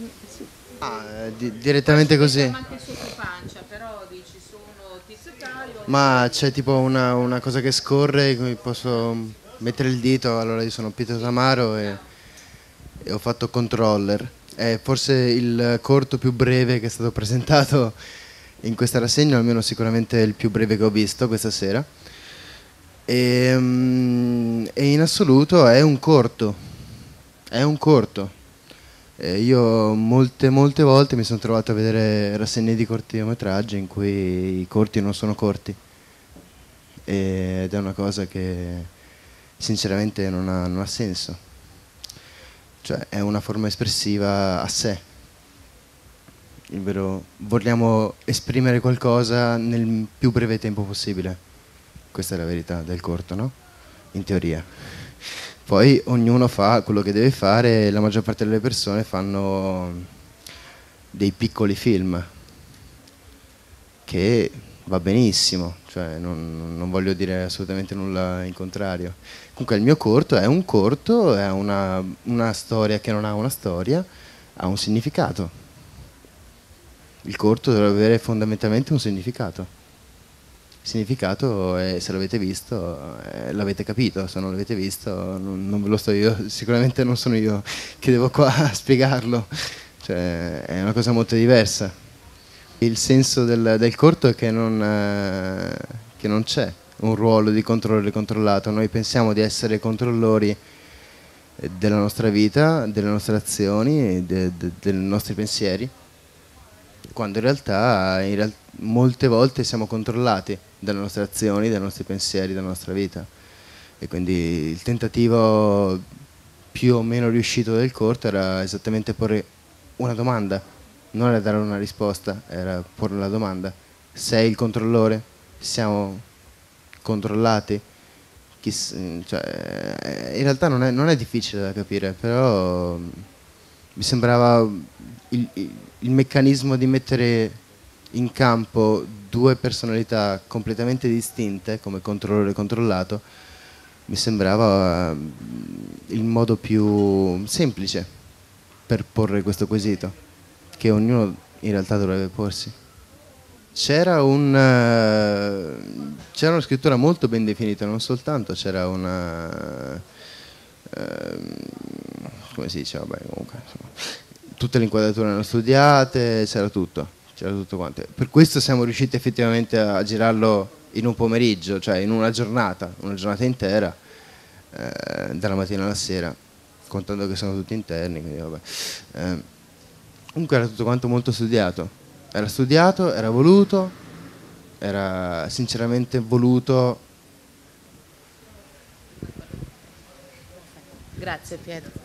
Direttamente così. Anche sotto pancia, però dici sono tizio tale o Ma c'è tipo una cosa che scorre, in cui posso mettere il dito, allora io sono Pietro Tamaro e ho fatto Controller. È forse il corto più breve che è stato presentato in questa rassegna, almeno sicuramente il più breve che ho visto questa sera. E in assoluto è un corto, è un corto. Io molte volte mi sono trovato a vedere rassegne di cortometraggi in cui i corti non sono corti ed è una cosa che sinceramente non ha senso, cioè è una forma espressiva a sé, ovvero vogliamo esprimere qualcosa nel più breve tempo possibile, questa è la verità del corto, no? In teoria. Poi ognuno fa quello che deve fare e la maggior parte delle persone fanno dei piccoli film che va benissimo, cioè non voglio dire assolutamente nulla in contrario. Comunque il mio corto è un corto, è una storia che non ha una storia, ha un significato. Il corto deve avere fondamentalmente un significato. Il significato è, se l'avete visto, l'avete capito, se non l'avete visto non ve lo sto io, sicuramente non sono io che devo qua a spiegarlo, cioè è una cosa molto diversa. Il senso del corto è che non c'è un ruolo di controllore controllato, noi pensiamo di essere controllori della nostra vita, delle nostre azioni, dei nostri pensieri, quando molte volte siamo controllati dalle nostre azioni, dai nostri pensieri, dalla nostra vita. E quindi il tentativo più o meno riuscito del corto era esattamente porre una domanda, non era dare una risposta, era porre la domanda. Sei il controllore? Siamo controllati? In realtà non è difficile da capire, però mi sembrava il meccanismo di mettere in campo due personalità completamente distinte come controllore e controllato mi sembrava il modo più semplice per porre questo quesito che ognuno in realtà dovrebbe porsi. C'era una scrittura molto ben definita, non soltanto c'era come si dice, vabbè, comunque, insomma, tutte le inquadrature erano studiate, c'era tutto quanto. Per questo siamo riusciti effettivamente a girarlo in un pomeriggio, cioè in una giornata intera, dalla mattina alla sera, contando che sono tutti interni, quindi vabbè. Comunque era tutto quanto molto studiato, era voluto, era sinceramente voluto. Grazie Pietro.